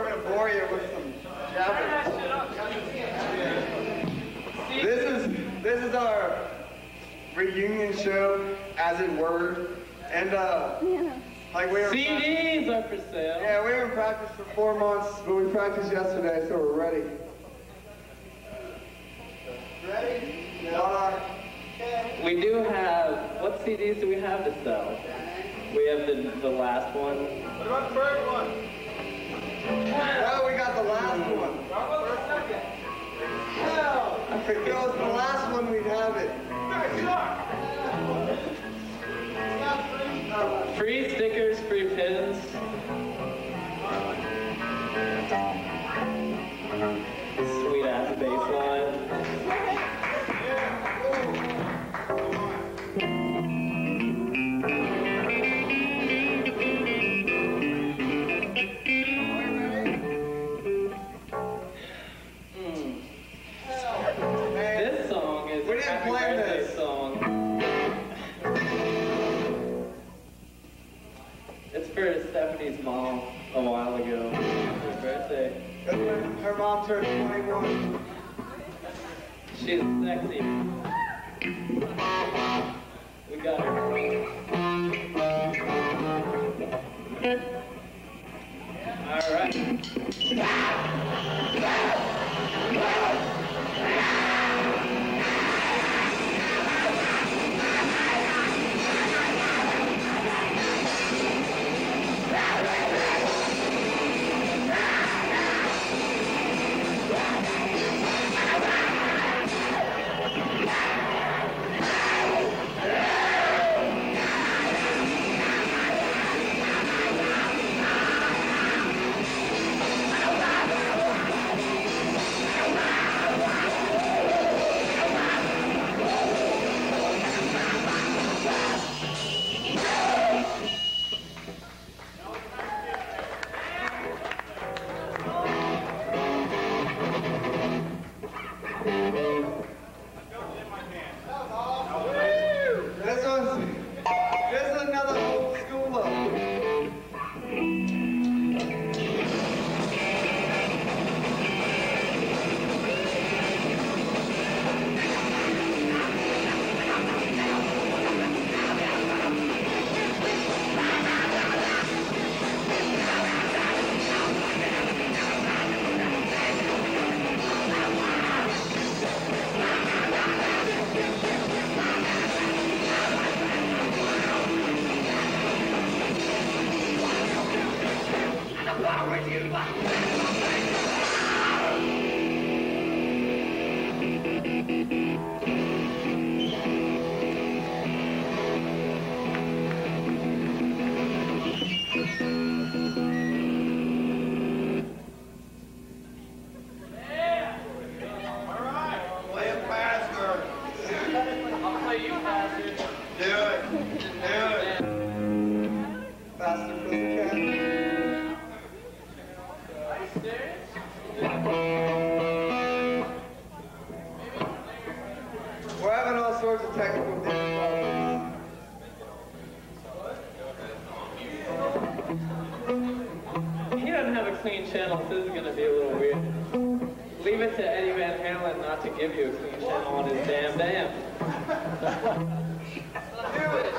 we're gonna bore you with some jabbering. This is our reunion show, as it were, and like we were. CDs are for sale. Yeah, we were in practice for 4 months, but we practiced yesterday, so we're ready. Ready? No. We do have. What CDs do we have to sell? We have the last one. What about the first one? Oh, we got the last one. What about the second? Hell, if it was the last one, we'd have it. Free stickers, free pins. Sweet ass bass line. This song is a happy birthday song. It's for Stephanie's mom a while ago. Her birthday. Her mom turned 21. She's sexy. We got her. All right. This is another old schooler. Faster, Pussycat. We're having all sorts of technical difficulties. He doesn't have a clean channel, so this is going to be a little weird. Leave it to Eddie Van Halen not to give you a clean channel on his damn dam. Do it!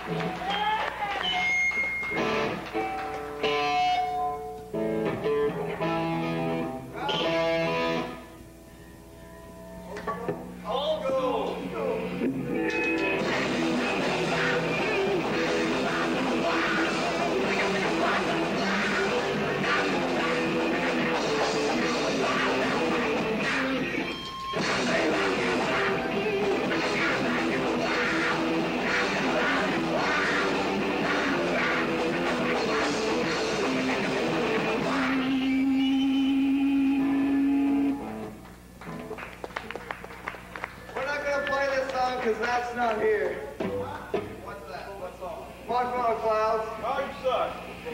Because that's not here. What's that? What song? Marshmallow Clouds. Oh, you suck.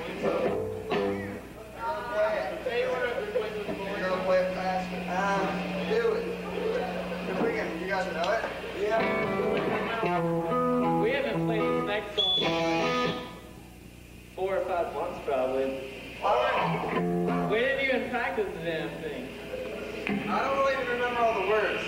You're gonna play it fast. Do it. If we can, you guys know it? Yeah. We haven't played this next song in like 4 or 5 months probably. We didn't even practice the damn thing. I don't really even remember all the words.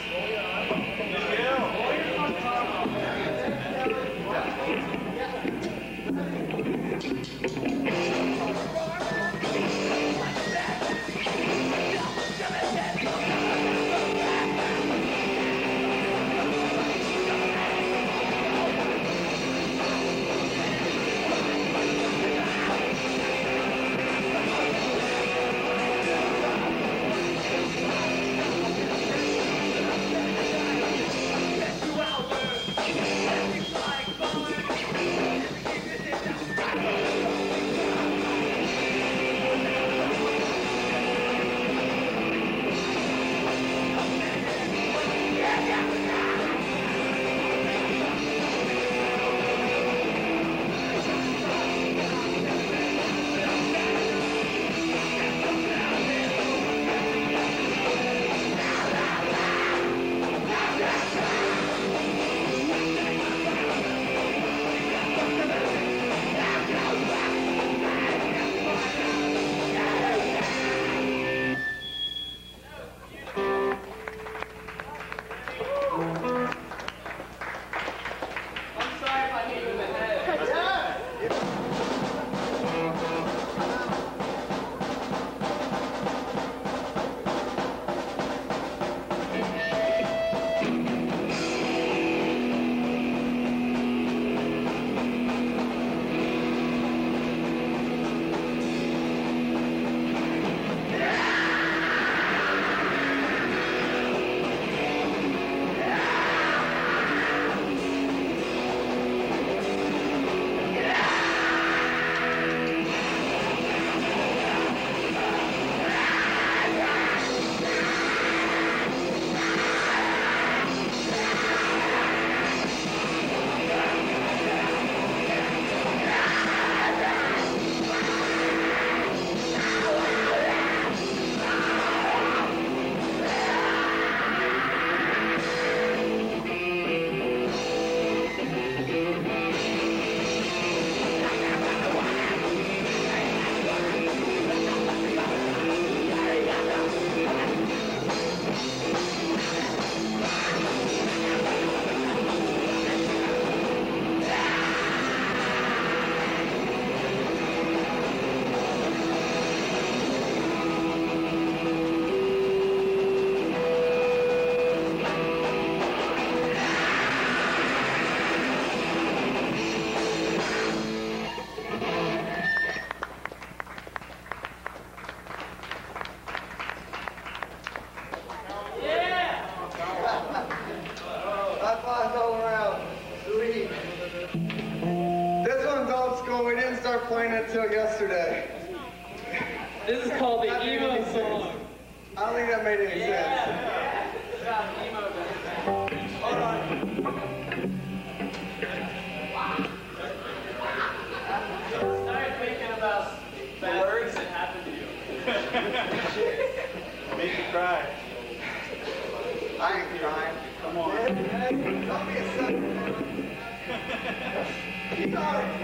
Playing it till yesterday. This is called the emo song. I don't think that made any sense. It's about emo. Hold on. Start thinking about bad words that happened to you. Make you cry. I ain't crying. Come on. Don't be a sucker. You got it.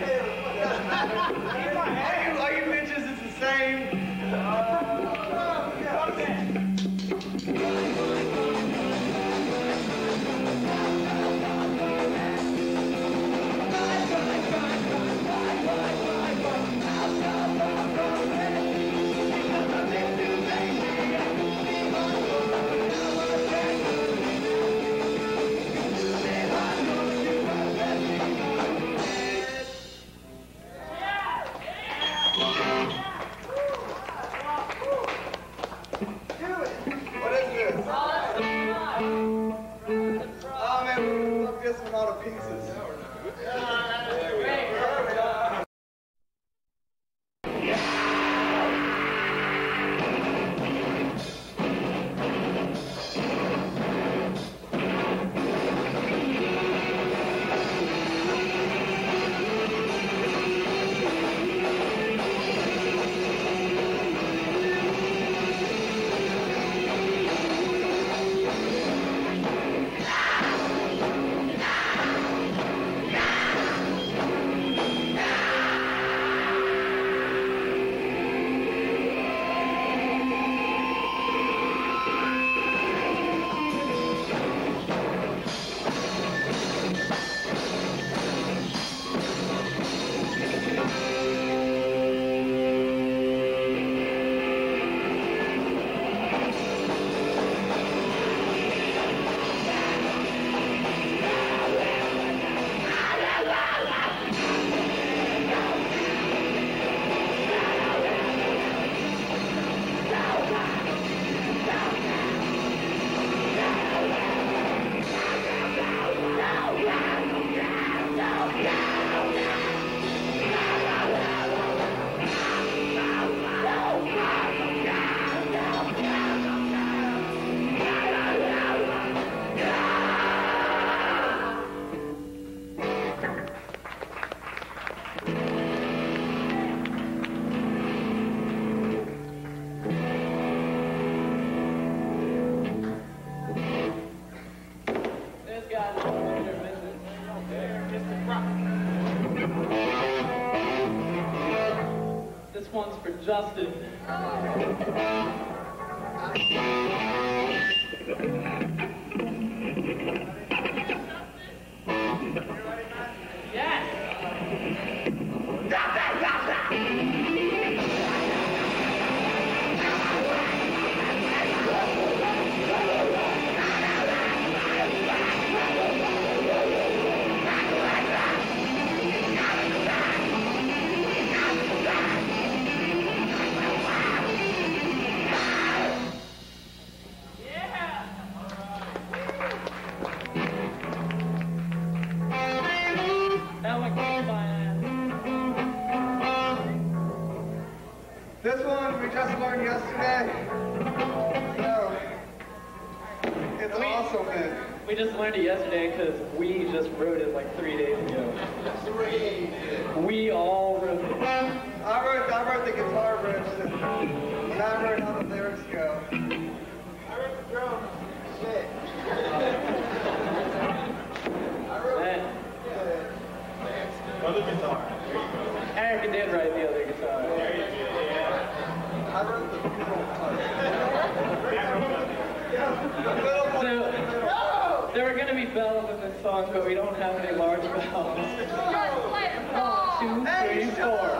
All you bitches, it's the same. This one's for Justin. Yes! This one we just learned yesterday. So it's awesome, man. We just learned it yesterday because we just wrote it like 3 days ago. We all wrote it. I wrote the guitar riffs and I wrote how the lyrics go. I wrote the drums. Shit. Other guitar. Eric did write the other guitar. There you go. Yeah. I wrote the middle part. So, there were going to be bells in this song, but we don't have any large bells. 1, 2, 3, 4.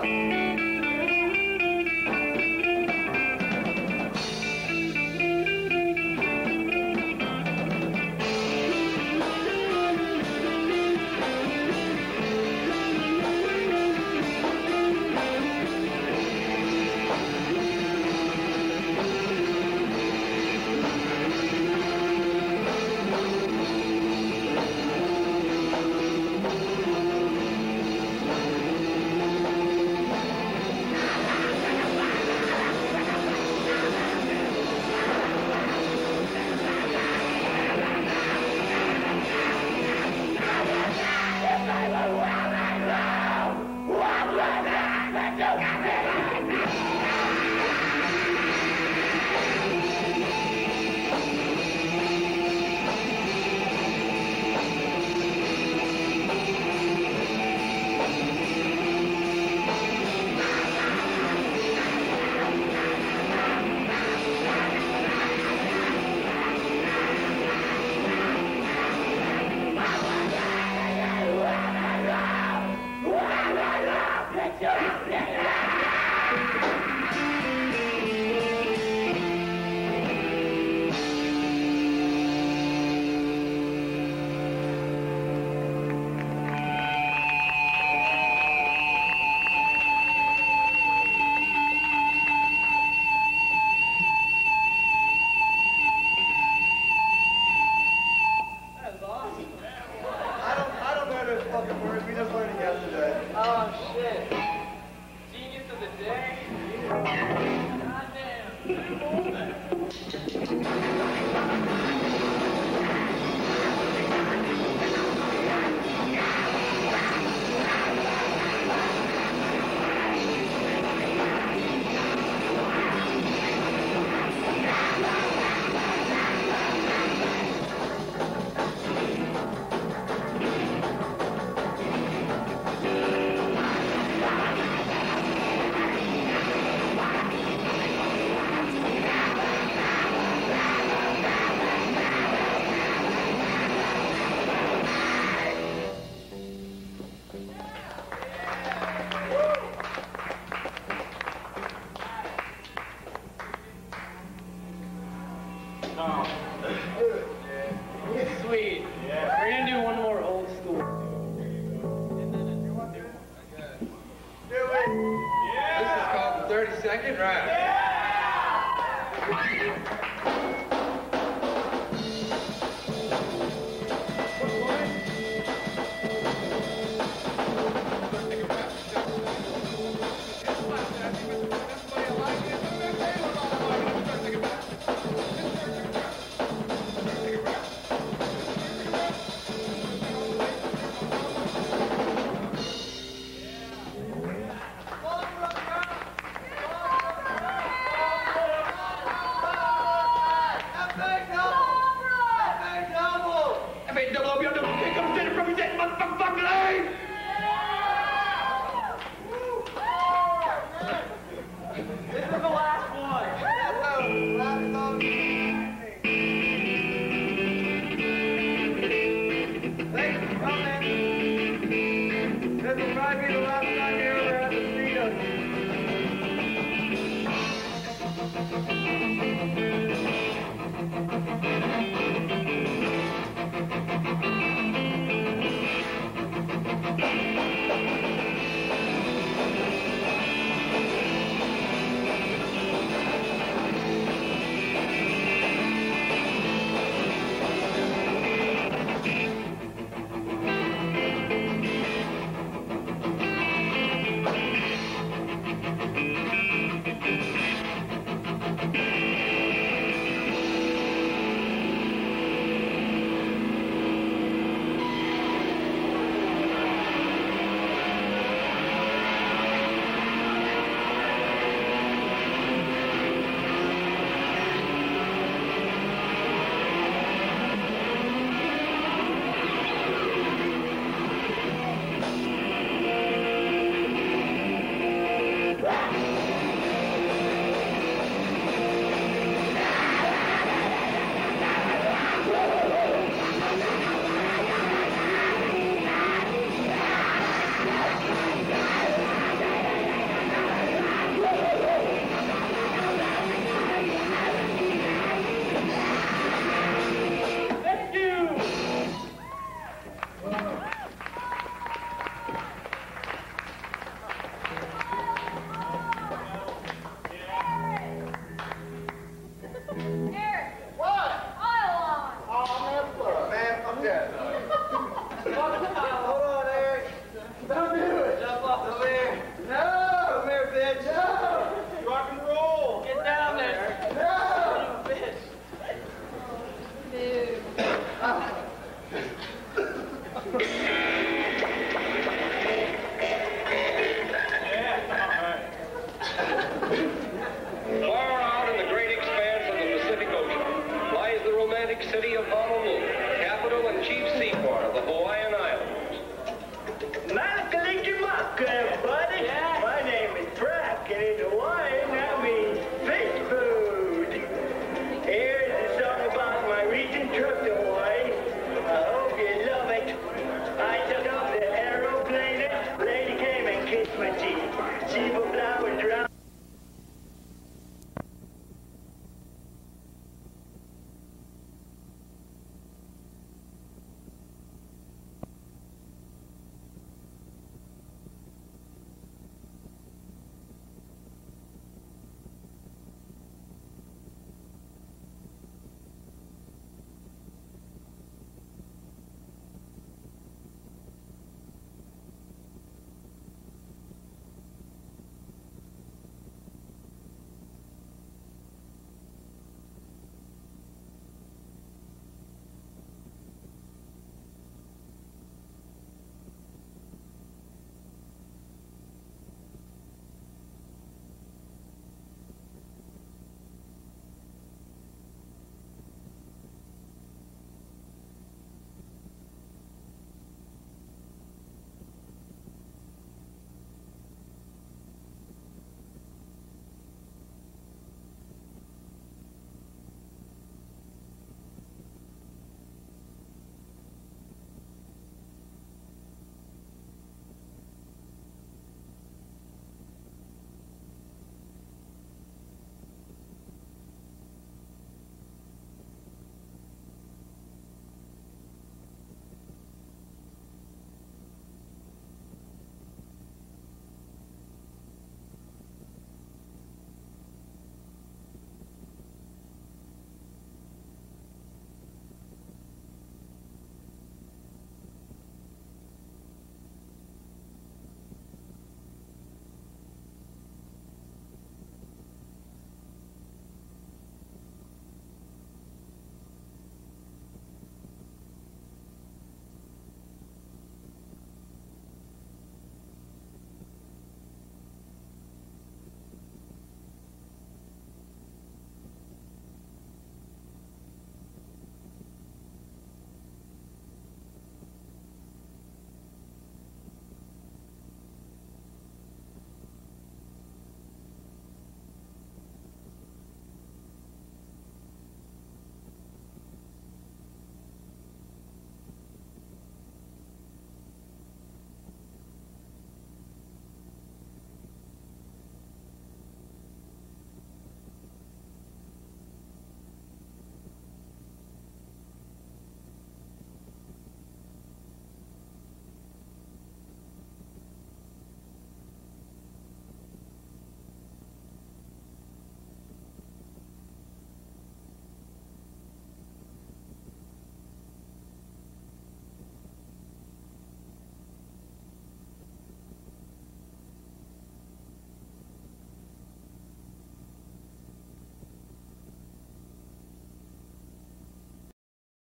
Sweet. Yeah. We're gonna do one more old school. This is called the 30-second rap. This will probably be the last time you ever have to see us.